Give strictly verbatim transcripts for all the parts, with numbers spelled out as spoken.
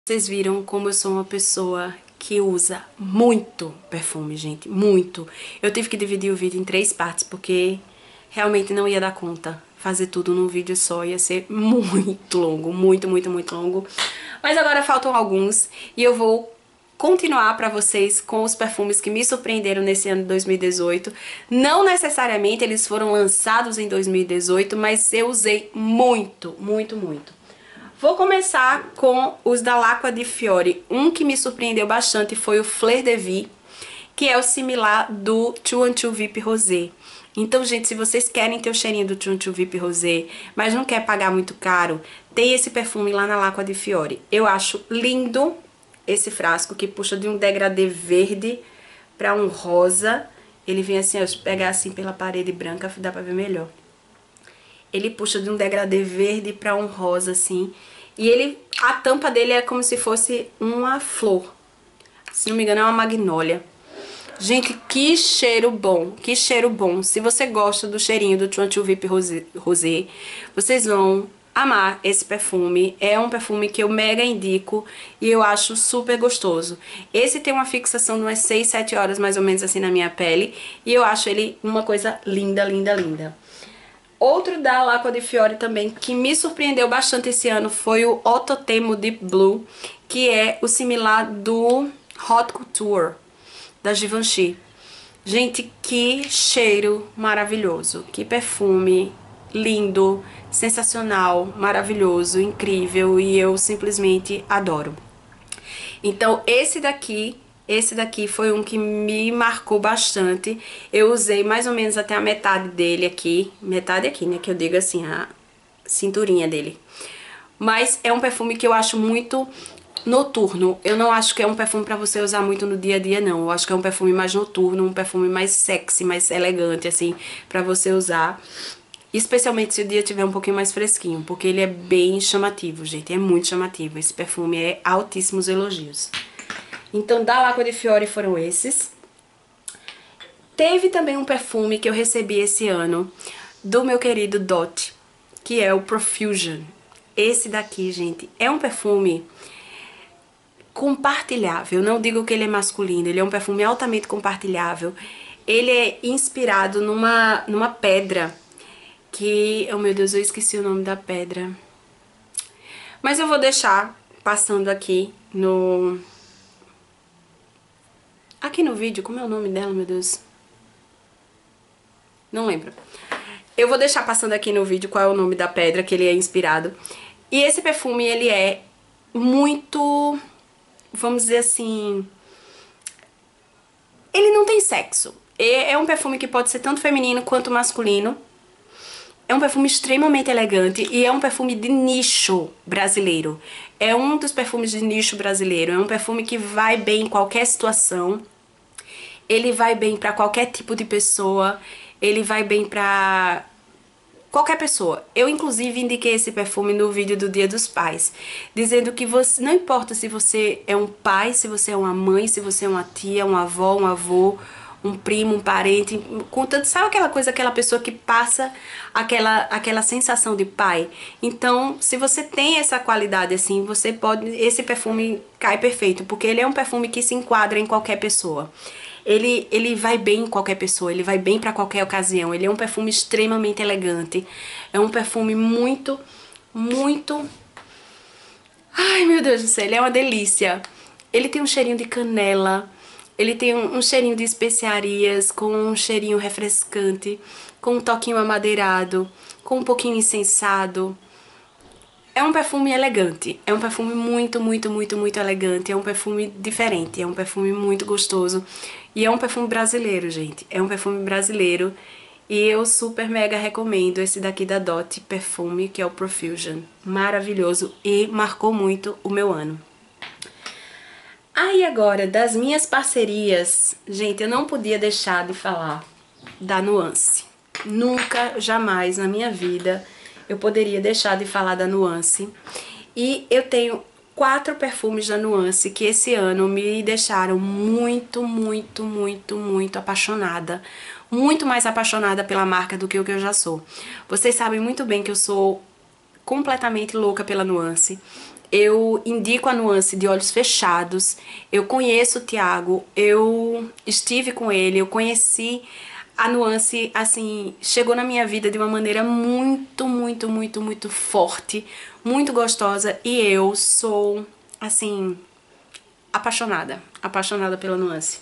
Vocês viram como eu sou uma pessoa que usa muito perfume, gente, muito. Eu tive que dividir o vídeo em três partes porque realmente não ia dar conta. Fazer tudo num vídeo só ia ser muito longo, muito, muito, muito longo. Mas agora faltam alguns e eu vou continuar pra vocês com os perfumes que me surpreenderam nesse ano de dois mil e dezoito. Não necessariamente eles foram lançados em dois mil e dezoito, mas eu usei muito, muito, muito. Vou começar com os da L'acqua di Fiori. Um que me surpreendeu bastante foi o Fleur de Vie, que é o similar do dois um dois V I P Rosé. Então, gente, se vocês querem ter o cheirinho do dois um dois V I P Rosé, mas não quer pagar muito caro, tem esse perfume lá na L'acqua di Fiori. Eu acho lindo esse frasco, que puxa de um degradê verde para um rosa. Ele vem assim, ó, se pegar assim pela parede branca, dá pra ver melhor. Ele puxa de um degradê verde para um rosa, assim. E ele, a tampa dele é como se fosse uma flor. Se não me engano, é uma magnólia. Gente, que cheiro bom, que cheiro bom. Se você gosta do cheirinho do dois um dois V I P Rosé, vocês vão amar esse perfume. É um perfume que eu mega indico e eu acho super gostoso. Esse tem uma fixação de umas seis, sete horas mais ou menos assim na minha pele. E eu acho ele uma coisa linda, linda, linda. Outro da L'acqua di Fiori também que me surpreendeu bastante esse ano foi o Ototemo Deep Blue, que é o similar do Haute Couture, da Givenchy. Gente, que cheiro maravilhoso, que perfume lindo, sensacional, maravilhoso, incrível, e eu simplesmente adoro. Então esse daqui... Esse daqui foi um que me marcou bastante. Eu usei mais ou menos até a metade dele aqui. Metade aqui, né? Que eu digo assim, a cinturinha dele. Mas é um perfume que eu acho muito noturno. Eu não acho que é um perfume pra você usar muito no dia a dia, não. Eu acho que é um perfume mais noturno, um perfume mais sexy, mais elegante, assim, pra você usar. Especialmente se o dia tiver um pouquinho mais fresquinho, porque ele é bem chamativo, gente. É muito chamativo. Esse perfume é altíssimos elogios. Então, da L'acqua di Fiori foram esses. Teve também um perfume que eu recebi esse ano, do meu querido Dot, que é o Profusion. Esse daqui, gente, é um perfume compartilhável. Não digo que ele é masculino, ele é um perfume altamente compartilhável. Ele é inspirado numa, numa pedra que... Oh, meu Deus, eu esqueci o nome da pedra. Mas eu vou deixar passando aqui no... Aqui no vídeo, como é o nome dela, meu Deus? Não lembro. Eu vou deixar passando aqui no vídeo qual é o nome da pedra que ele é inspirado. E esse perfume, ele é muito, vamos dizer assim... Ele não tem sexo. É um perfume que pode ser tanto feminino quanto masculino. É um perfume extremamente elegante e é um perfume de nicho brasileiro. É um dos perfumes de nicho brasileiro. É um perfume que vai bem em qualquer situação. Ele vai bem pra qualquer tipo de pessoa. Ele vai bem pra qualquer pessoa. Eu, inclusive, indiquei esse perfume no vídeo do Dia dos Pais, dizendo que você, não importa se você é um pai, se você é uma mãe, se você é uma tia, uma avó, um avô, um primo, um parente, contando, sabe aquela coisa, aquela pessoa que passa aquela, aquela sensação de pai? Então, se você tem essa qualidade assim, você pode, esse perfume cai perfeito, porque ele é um perfume que se enquadra em qualquer pessoa. Ele, ele vai bem em qualquer pessoa, ele vai bem pra qualquer ocasião, ele é um perfume extremamente elegante, é um perfume muito, muito... Ai, meu Deus do céu, ele é uma delícia. Ele tem um cheirinho de canela, ele tem um, um cheirinho de especiarias, com um cheirinho refrescante, com um toquinho amadeirado, com um pouquinho incensado. É um perfume elegante, é um perfume muito, muito, muito, muito elegante, é um perfume diferente, é um perfume muito gostoso. E é um perfume brasileiro, gente, é um perfume brasileiro. E eu super mega recomendo esse daqui da Dot Perfume, que é o Profusion. Maravilhoso e marcou muito o meu ano. Aí agora, das minhas parcerias, gente, eu não podia deixar de falar da Nuance. Nunca, jamais na minha vida eu poderia deixar de falar da Nuance. E eu tenho quatro perfumes da Nuance que esse ano me deixaram muito, muito, muito, muito apaixonada. Muito mais apaixonada pela marca do que o que eu já sou. Vocês sabem muito bem que eu sou completamente louca pela Nuance. eu indico a Nuance de olhos fechados. Eu conheço o Thiago, eu estive com ele, eu conheci a Nuance, assim, chegou na minha vida de uma maneira muito, muito, muito, muito forte, muito gostosa, e eu sou, assim, apaixonada, apaixonada pela Nuance.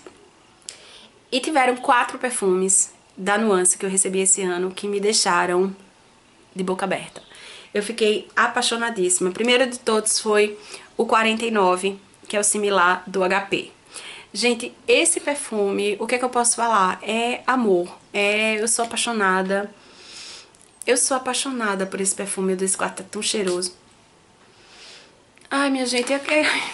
E tiveram quatro perfumes da Nuance que eu recebi esse ano que me deixaram de boca aberta. Eu fiquei apaixonadíssima. O primeiro de todos foi o quarenta e nove, que é o similar do H P. Gente, esse perfume, o que é que eu posso falar? É amor. É, eu sou apaixonada. Eu sou apaixonada por esse perfume. Desse quarto, tá tão cheiroso. Ai, minha gente, é que...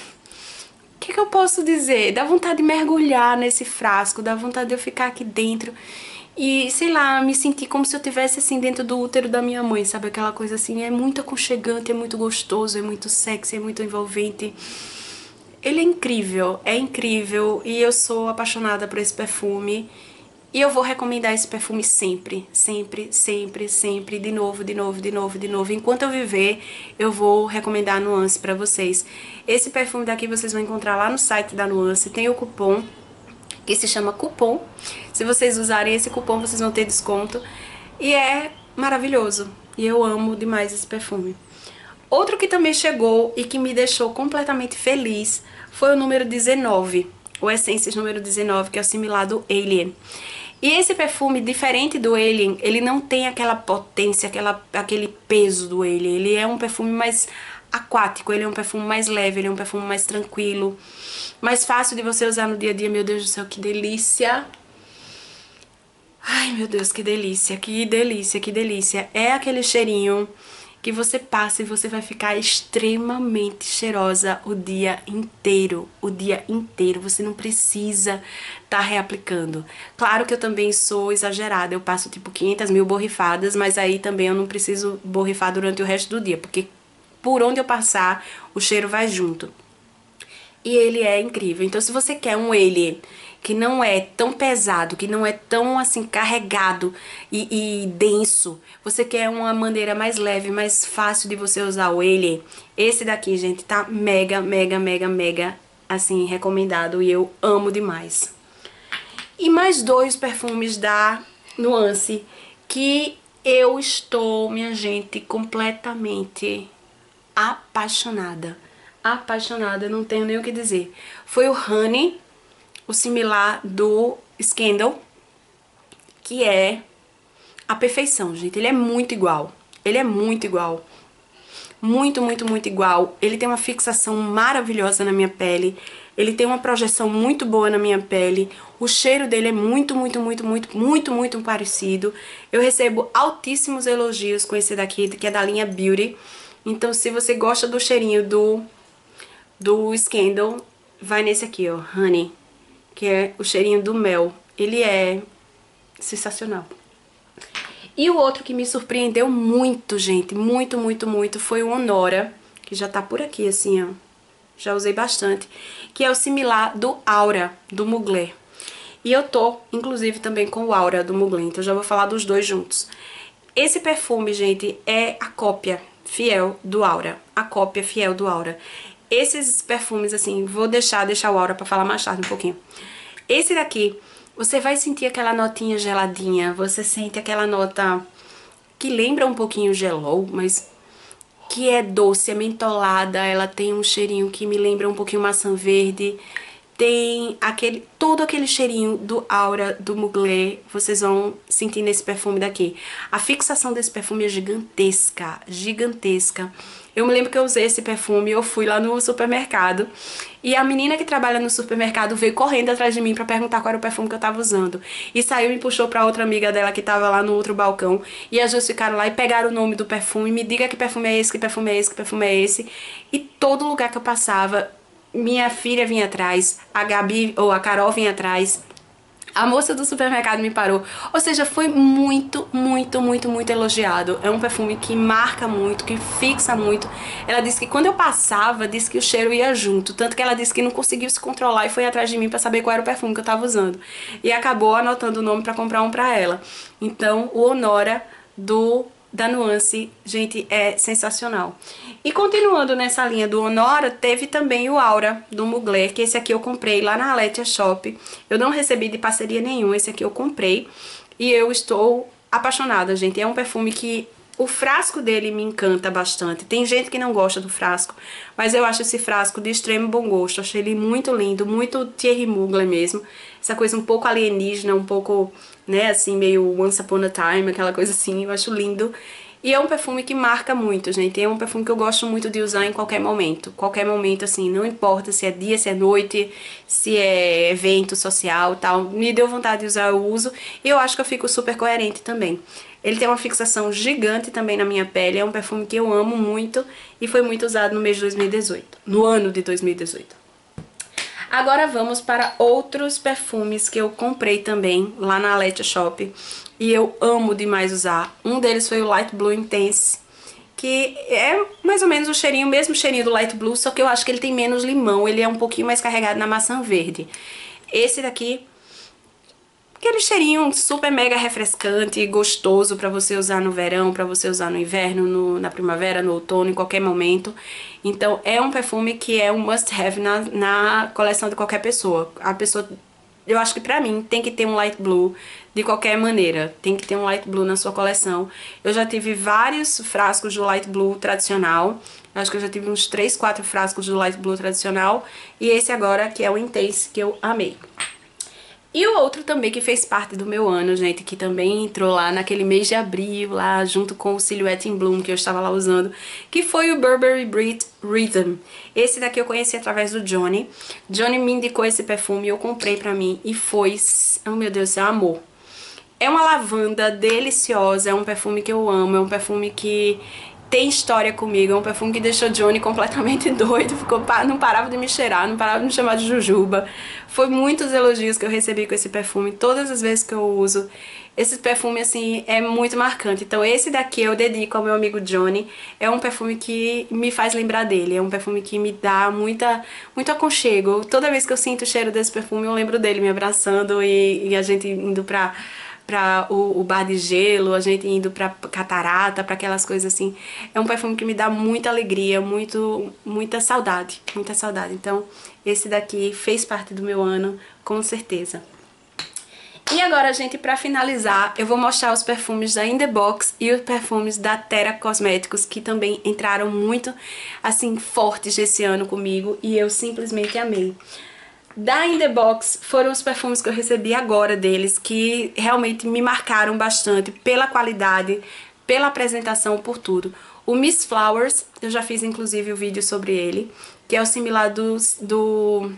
o que é que eu posso dizer? Dá vontade de mergulhar nesse frasco, dá vontade de eu ficar aqui dentro e, sei lá, me sentir como se eu estivesse assim dentro do útero da minha mãe, sabe? Aquela coisa assim, é muito aconchegante, é muito gostoso, é muito sexy, é muito envolvente. Ele é incrível, é incrível, e eu sou apaixonada por esse perfume. E eu vou recomendar esse perfume sempre, sempre, sempre, sempre, de novo, de novo, de novo, de novo. Enquanto eu viver, eu vou recomendar a Nuance pra vocês. Esse perfume daqui vocês vão encontrar lá no site da Nuance, tem o cupom, que se chama cupom. Se vocês usarem esse cupom, vocês vão ter desconto. E é maravilhoso, e eu amo demais esse perfume. Outro que também chegou e que me deixou completamente feliz foi o número dezenove, o Essências número dezenove, que é o similar do Alien. E esse perfume, diferente do Alien, ele não tem aquela potência, aquela, aquele peso do Alien. Ele é um perfume mais aquático, ele é um perfume mais leve, ele é um perfume mais tranquilo, mais fácil de você usar no dia a dia. Meu Deus do céu, que delícia! Ai, meu Deus, que delícia, que delícia, que delícia. É aquele cheirinho que você passa e você vai ficar extremamente cheirosa o dia inteiro, o dia inteiro. Você não precisa estar reaplicando. Claro que eu também sou exagerada, eu passo tipo quinhentas mil borrifadas, mas aí também eu não preciso borrifar durante o resto do dia, porque por onde eu passar, o cheiro vai junto. E ele é incrível. Então, se você quer um Alien que não é tão pesado, que não é tão assim carregado e, e denso, você quer uma maneira mais leve, mais fácil de você usar o Alien, esse daqui, gente, tá mega, mega, mega, mega, assim, recomendado, e eu amo demais. E mais dois perfumes da Nuance que eu estou, minha gente, completamente apaixonada. Apaixonada, não tenho nem o que dizer. Foi o Honey, o similar do Scandal, que é a perfeição, gente. Ele é muito igual. Ele é muito igual. Muito, muito, muito igual. Ele tem uma fixação maravilhosa na minha pele. Ele tem uma projeção muito boa na minha pele. O cheiro dele é muito, muito, muito, muito, muito, muito parecido. Eu recebo altíssimos elogios com esse daqui, que é da linha Beauty. Então, se você gosta do cheirinho do, do Scandal, vai nesse aqui, ó, Honey, que é o cheirinho do mel. Ele é sensacional. E o outro que me surpreendeu muito, gente, muito, muito, muito, foi o Honora, que já tá por aqui, assim, ó. Já usei bastante. Que é o similar do Aura, do Mugler. E eu tô, inclusive, também com o Aura do Mugler, então já vou falar dos dois juntos. Esse perfume, gente, é a cópia fiel do Aura. A cópia fiel do Aura. Esses perfumes, assim, vou deixar, deixar o Aura pra falar mais tarde um pouquinho. Esse daqui, você vai sentir aquela notinha geladinha, você sente aquela nota que lembra um pouquinho Gelou, mas que é doce, é mentolada, ela tem um cheirinho que me lembra um pouquinho maçã verde. Tem aquele, todo aquele cheirinho do Aura, do Mugler, vocês vão sentir nesse perfume daqui. A fixação desse perfume é gigantesca, gigantesca. Eu me lembro que eu usei esse perfume, eu fui lá no supermercado e a menina que trabalha no supermercado veio correndo atrás de mim pra perguntar qual era o perfume que eu tava usando. E saiu e me puxou pra outra amiga dela que tava lá no outro balcão. E as duas ficaram lá e pegaram o nome do perfume. Me diga que perfume é esse, que perfume é esse, que perfume é esse. E todo lugar que eu passava, minha filha vinha atrás, a Gabi ou a Carol vinha atrás, a moça do supermercado me parou. Ou seja, foi muito, muito, muito, muito elogiado. É um perfume que marca muito, que fixa muito. Ela disse que quando eu passava, disse que o cheiro ia junto. Tanto que ela disse que não conseguiu se controlar e foi atrás de mim pra saber qual era o perfume que eu tava usando. E acabou anotando o nome pra comprar um pra ela. Então, o Honora do da Nuance, gente, é sensacional. E continuando nessa linha do Honora, teve também o Aura, do Mugler, que esse aqui eu comprei lá na Aletia Shop. Eu não recebi de parceria nenhuma, esse aqui eu comprei. E eu estou apaixonada, gente. É um perfume que o frasco dele me encanta bastante. Tem gente que não gosta do frasco, mas eu acho esse frasco de extremo bom gosto. Achei ele muito lindo, muito Thierry Mugler mesmo. Essa coisa um pouco alienígena, um pouco, né, assim, meio Once Upon a Time, aquela coisa assim. Eu acho lindo. E é um perfume que marca muito, gente. É um perfume que eu gosto muito de usar em qualquer momento. Qualquer momento, assim, não importa se é dia, se é noite, se é evento social e tal. Me deu vontade de usar, eu uso. E eu acho que eu fico super coerente também. Ele tem uma fixação gigante também na minha pele. É um perfume que eu amo muito e foi muito usado no mês de dois mil e dezoito. No ano de dois mil e dezoito. Agora vamos para outros perfumes que eu comprei também lá na Aletia Shop. E eu amo demais usar. Um deles foi o Light Blue Intense, que é mais ou menos o cheirinho, o mesmo cheirinho do Light Blue, só que eu acho que ele tem menos limão, ele é um pouquinho mais carregado na maçã verde. Esse daqui, aquele cheirinho super mega refrescante e gostoso pra você usar no verão, pra você usar no inverno, no, na primavera, no outono, em qualquer momento. Então é um perfume que é um must have na, na coleção de qualquer pessoa. A pessoa... Eu acho que pra mim tem que ter um Light Blue de qualquer maneira. Tem que ter um Light Blue na sua coleção. Eu já tive vários frascos do Light Blue tradicional. Eu acho que eu já tive uns três, quatro frascos do Light Blue tradicional. E esse agora que é o Intense, que eu amei. E o outro também que fez parte do meu ano, gente, que também entrou lá naquele mês de abril, lá junto com o Silhouette in Bloom que eu estava lá usando, que foi o Burberry Brit Rhythm. Esse daqui eu conheci através do Johnny. Johnny me indicou esse perfume e eu comprei pra mim e foi, oh meu Deus do céu, amor. É uma lavanda deliciosa, é um perfume que eu amo, é um perfume que tem história comigo, é um perfume que deixou Johnny completamente doido, ficou, não parava de me cheirar, não parava de me chamar de Jujuba. Foi muitos elogios que eu recebi com esse perfume, todas as vezes que eu uso. Esse perfume, assim, é muito marcante. Então esse daqui eu dedico ao meu amigo Johnny. É um perfume que me faz lembrar dele, é um perfume que me dá muita, muito aconchego. Toda vez que eu sinto o cheiro desse perfume, eu lembro dele me abraçando e, e a gente indo pra... pra o, o bar de gelo, a gente indo pra catarata, pra aquelas coisas assim. É um perfume que me dá muita alegria, muito, muita saudade, muita saudade. Então, esse daqui fez parte do meu ano, com certeza. E agora, gente, pra finalizar, eu vou mostrar os perfumes da In The Box e os perfumes da Terra Cosméticos, que também entraram muito, assim, fortes esse ano comigo e eu simplesmente amei. Da In The Box foram os perfumes que eu recebi agora deles, que realmente me marcaram bastante pela qualidade, pela apresentação, por tudo. O Miss Flowers, eu já fiz inclusive o vídeo sobre ele, que é o similar do, do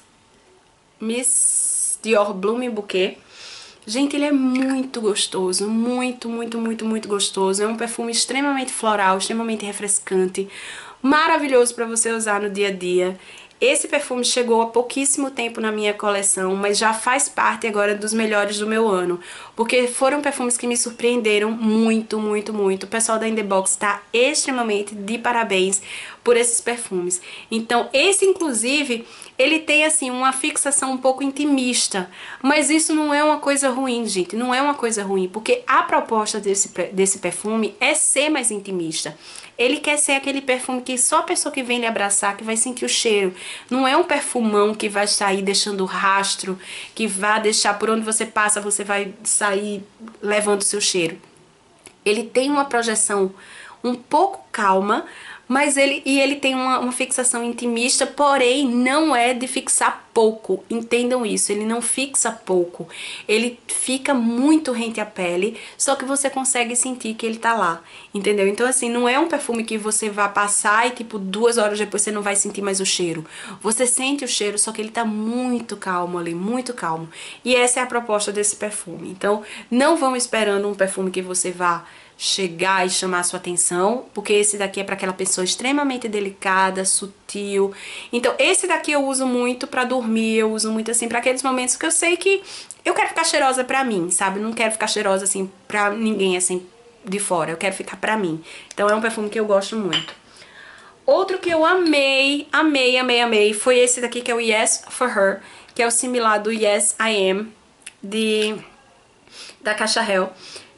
Miss Dior Blooming Bouquet. Gente, ele é muito gostoso, muito, muito, muito, muito gostoso. É um perfume extremamente floral, extremamente refrescante, maravilhoso para você usar no dia a dia. Esse perfume chegou há pouquíssimo tempo na minha coleção, mas já faz parte agora dos melhores do meu ano. Porque foram perfumes que me surpreenderam muito, muito, muito. O pessoal da In The Box tá extremamente de parabéns por esses perfumes. Então, esse inclusive, ele tem assim uma fixação um pouco intimista. Mas isso não é uma coisa ruim, gente. Não é uma coisa ruim, porque a proposta desse, desse perfume é ser mais intimista. Ele quer ser aquele perfume que só a pessoa que vem lhe abraçar que vai sentir o cheiro. Não é um perfumão que vai sair deixando rastro, que vai deixar por onde você passa, você vai sair levando o seu cheiro. Ele tem uma projeção um pouco calma, mas ele, e ele tem uma, uma fixação intimista, porém não é de fixar pouco, entendam isso, ele não fixa pouco, ele fica muito rente à pele, só que você consegue sentir que ele tá lá, entendeu? Então assim, não é um perfume que você vai passar e tipo duas horas depois você não vai sentir mais o cheiro, você sente o cheiro, só que ele tá muito calmo ali, muito calmo, e essa é a proposta desse perfume. Então não vão esperando um perfume que você vá chegar e chamar a sua atenção, porque esse daqui é para aquela pessoa extremamente delicada, sutil. Então esse daqui eu uso muito pra dormir, eu uso muito assim pra aqueles momentos que eu sei que eu quero ficar cheirosa pra mim, sabe? Não quero ficar cheirosa assim pra ninguém assim de fora, eu quero ficar pra mim. Então é um perfume que eu gosto muito. Outro que eu amei, amei, amei, amei foi esse daqui que é o Yes For Her, que é o similar do Yes I Am de da Caixa Hell.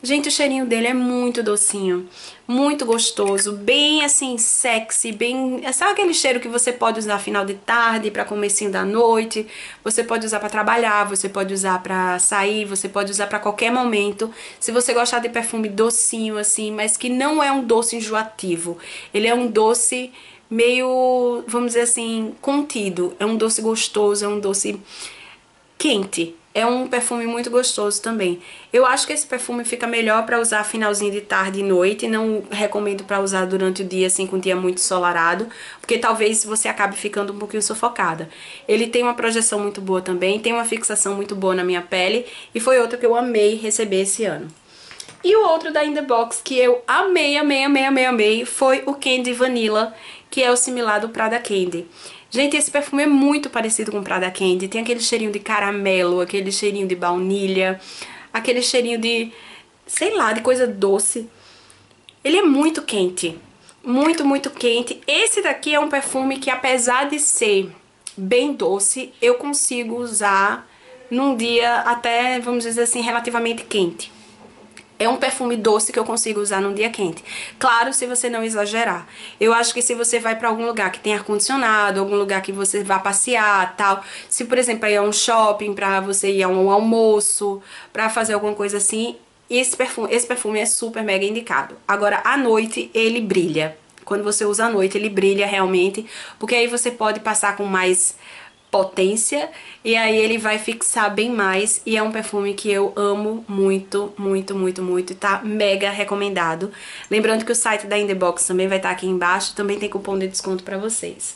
Gente, o cheirinho dele é muito docinho, muito gostoso, bem assim, sexy, bem... Sabe aquele cheiro que você pode usar final de tarde, pra comecinho da noite? Você pode usar pra trabalhar, você pode usar pra sair, você pode usar pra qualquer momento. Se você gostar de perfume docinho assim, mas que não é um doce enjoativo. Ele é um doce meio, vamos dizer assim, contido. É um doce gostoso, é um doce quente. É um perfume muito gostoso também. Eu acho que esse perfume fica melhor pra usar finalzinho de tarde e noite. Não recomendo pra usar durante o dia, assim, com o dia muito ensolarado, porque talvez você acabe ficando um pouquinho sufocada. Ele tem uma projeção muito boa também, tem uma fixação muito boa na minha pele, e foi outro que eu amei receber esse ano. E o outro da In The Box que eu amei, amei, amei, amei, amei, foi o Candy Vanilla, que é o similar do Prada Candy. Gente, esse perfume é muito parecido com o Prada Candy. Tem aquele cheirinho de caramelo, aquele cheirinho de baunilha, aquele cheirinho de, sei lá, de coisa doce. Ele é muito quente, muito, muito quente. Esse daqui é um perfume que, apesar de ser bem doce, eu consigo usar num dia até, vamos dizer assim, relativamente quente. É um perfume doce que eu consigo usar num dia quente. Claro, se você não exagerar. Eu acho que se você vai pra algum lugar que tem ar-condicionado, algum lugar que você vá passear, tal. Se, por exemplo, ir a um shopping, pra você ir a um almoço, pra fazer alguma coisa assim, esse perfume, esse perfume é super mega indicado. Agora, à noite, ele brilha. Quando você usa à noite, ele brilha realmente, porque aí você pode passar com mais potência e aí ele vai fixar bem mais, e é um perfume que eu amo muito, muito, muito, muito, e tá mega recomendado. Lembrando que o site da In The Box também vai estar aqui embaixo, também tem cupom de desconto pra vocês.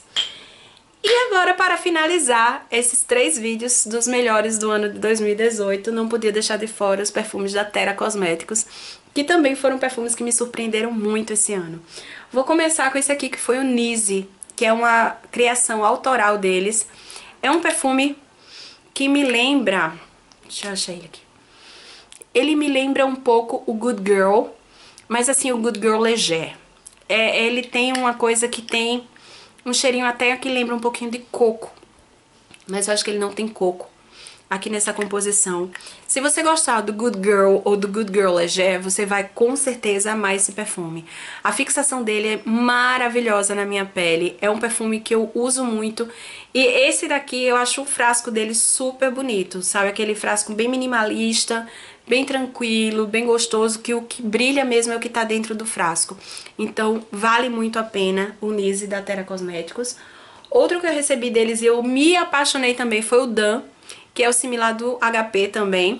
E agora, para finalizar esses três vídeos dos melhores do ano de dois mil e dezoito, não podia deixar de fora os perfumes da Terra Cosméticos, que também foram perfumes que me surpreenderam muito esse ano. Vou começar com esse aqui, que foi o Nise, que é uma criação autoral deles. É um perfume que me lembra... Deixa eu achar ele aqui. Ele me lembra um pouco o Good Girl, mas assim, o Good Girl Leger. É, ele tem uma coisa que tem um cheirinho até que lembra um pouquinho de coco, mas eu acho que ele não tem coco aqui nessa composição. Se você gostar do Good Girl ou do Good Girl Leger, você vai com certeza amar esse perfume. A fixação dele é maravilhosa na minha pele, é um perfume que eu uso muito, e esse daqui eu acho o frasco dele super bonito, sabe? Aquele frasco bem minimalista, bem tranquilo, bem gostoso, que o que brilha mesmo é o que tá dentro do frasco. Então vale muito a pena o Nise da Terra Cosméticos. Outro que eu recebi deles e eu me apaixonei também foi o Dan, que é o similar do H P também.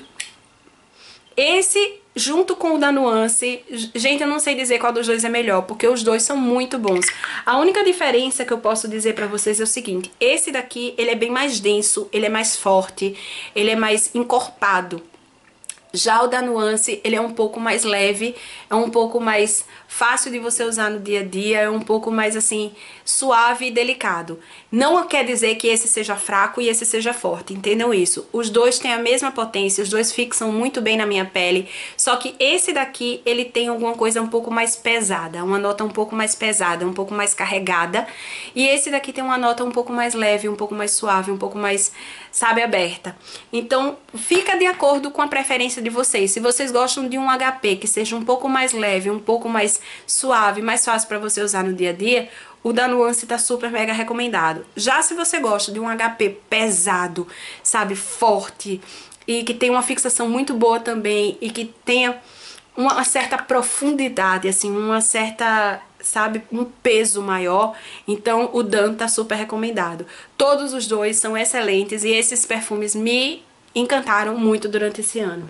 Esse, junto com o da Nuance, gente, eu não sei dizer qual dos dois é melhor, porque os dois são muito bons. A única diferença que eu posso dizer pra vocês é o seguinte: esse daqui, ele é bem mais denso, ele é mais forte, ele é mais encorpado. Já o da Nuance, ele é um pouco mais leve, é um pouco mais fácil de você usar no dia a dia, é um pouco mais assim, suave e delicado. Não quer dizer que esse seja fraco e esse seja forte, entendam isso? Os dois têm a mesma potência, os dois fixam muito bem na minha pele, só que esse daqui, ele tem alguma coisa um pouco mais pesada, uma nota um pouco mais pesada, um pouco mais carregada, e esse daqui tem uma nota um pouco mais leve, um pouco mais suave, um pouco mais, sabe, aberta. Então, fica de acordo com a preferência de vocês. Se vocês gostam de um H P que seja um pouco mais leve, um pouco mais suave, mais fácil para você usar no dia a dia, o da Nuance tá super mega recomendado. Já se você gosta de um H P pesado, sabe, forte, e que tem uma fixação muito boa também, e que tenha uma certa profundidade, assim, uma certa, sabe, um peso maior, então o Dan tá super recomendado. Todos os dois são excelentes e esses perfumes me encantaram muito durante esse ano.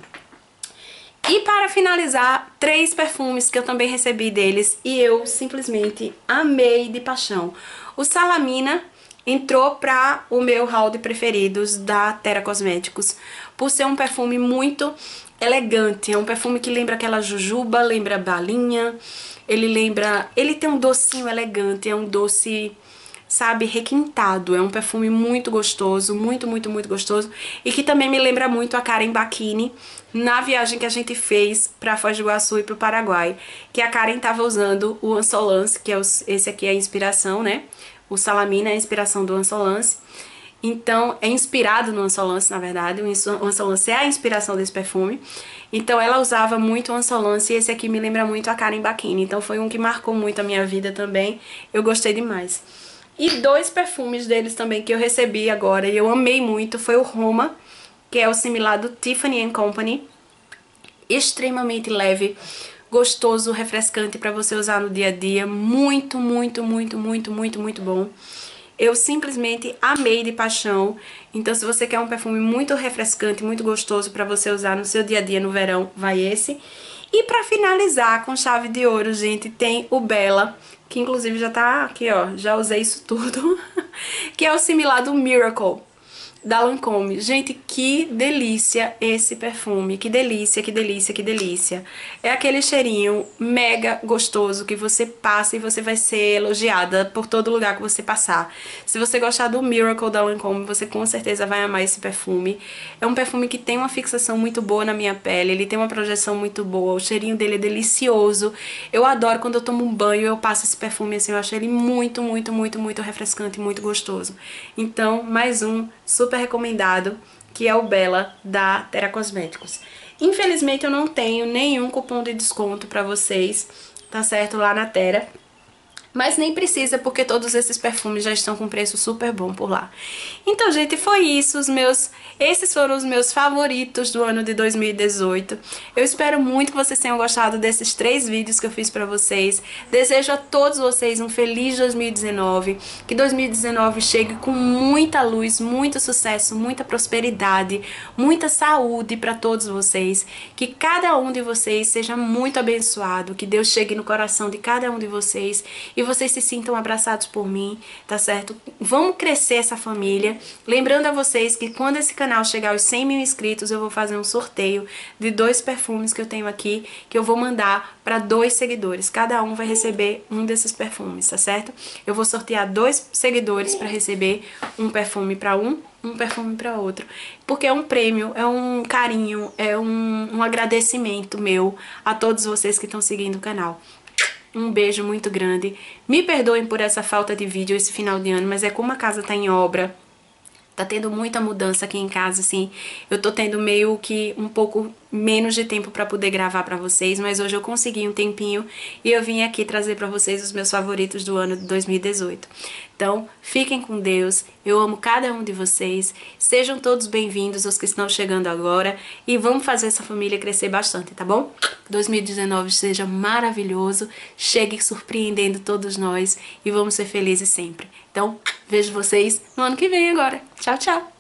E para finalizar, três perfumes que eu também recebi deles e eu simplesmente amei de paixão. O Salamina entrou para o meu hall de preferidos da Terra Cosméticos, por ser um perfume muito elegante. É um perfume que lembra aquela jujuba, lembra balinha, ele lembra... Ele tem um docinho elegante, é um doce, sabe, requintado. É um perfume muito gostoso, muito, muito, muito gostoso. E que também me lembra muito a Karen Bacchini na viagem que a gente fez pra Foz do Iguaçu e pro Paraguai. Que a Karen tava usando o Insolence, que é os, esse aqui é a inspiração, né? O Salamina é a inspiração do Insolence. Então, é inspirado no Ansolance, na verdade. O Ansolance é a inspiração desse perfume. Então, ela usava muito o Ansolance e esse aqui me lembra muito a Karen Bacchini. Então, foi um que marcou muito a minha vida também. Eu gostei demais. E dois perfumes deles também que eu recebi agora e eu amei muito foi o Roma, que é o similar do Tiffany and Company. Extremamente leve, gostoso, refrescante para você usar no dia a dia. Muito, muito, muito, muito, muito, muito bom. Eu simplesmente amei de paixão. Então, se você quer um perfume muito refrescante, muito gostoso para você usar no seu dia a dia no verão, vai esse. E pra finalizar com chave de ouro, gente, tem o Bella, que inclusive já tá aqui, ó, já usei isso tudo, que é o similar do Miracle, da Lancôme. Gente, que delícia esse perfume, que delícia, que delícia, que delícia. É aquele cheirinho mega gostoso que você passa e você vai ser elogiada por todo lugar que você passar. Se você gostar do Miracle da Lancôme, você com certeza vai amar esse perfume. É um perfume que tem uma fixação muito boa na minha pele, ele tem uma projeção muito boa, o cheirinho dele é delicioso. Eu adoro quando eu tomo um banho, eu passo esse perfume assim, eu acho ele muito, muito, muito, muito refrescante, muito gostoso. Então, mais um super recomendado, que é o Bella da Terra Cosméticos. Infelizmente eu não tenho nenhum cupom de desconto pra vocês, tá certo, lá na Terra. Mas nem precisa, porque todos esses perfumes já estão com preço super bom por lá. Então, gente, foi isso. Os meus, esses foram os meus favoritos do ano de dois mil e dezoito. Eu espero muito que vocês tenham gostado desses três vídeos que eu fiz pra vocês. Desejo a todos vocês um feliz dois mil e dezenove. Que dois mil e dezenove chegue com muita luz, muito sucesso, muita prosperidade, muita saúde pra todos vocês. Que cada um de vocês seja muito abençoado. Que Deus chegue no coração de cada um de vocês e vocês se sintam abraçados por mim, tá certo? Vamos crescer essa família. Lembrando a vocês que quando esse canal chegar aos cem mil inscritos, eu vou fazer um sorteio de dois perfumes que eu tenho aqui, que eu vou mandar para dois seguidores. Cada um vai receber um desses perfumes, tá certo? Eu vou sortear dois seguidores para receber um perfume para um, um perfume para outro. Porque é um prêmio, é um carinho, é um, um agradecimento meu a todos vocês que estão seguindo o canal. Um beijo muito grande. Me perdoem por essa falta de vídeo esse final de ano, mas é como a casa tá em obra. Tá tendo muita mudança aqui em casa, assim. Eu tô tendo meio que um pouco menos de tempo pra poder gravar pra vocês, mas hoje eu consegui um tempinho e eu vim aqui trazer pra vocês os meus favoritos do ano de dois mil e dezoito. Então, fiquem com Deus, eu amo cada um de vocês, sejam todos bem-vindos os que estão chegando agora e vamos fazer essa família crescer bastante, tá bom? dois mil e dezenove seja maravilhoso, chegue surpreendendo todos nós e vamos ser felizes sempre. Então, vejo vocês no ano que vem agora. Tchau, tchau!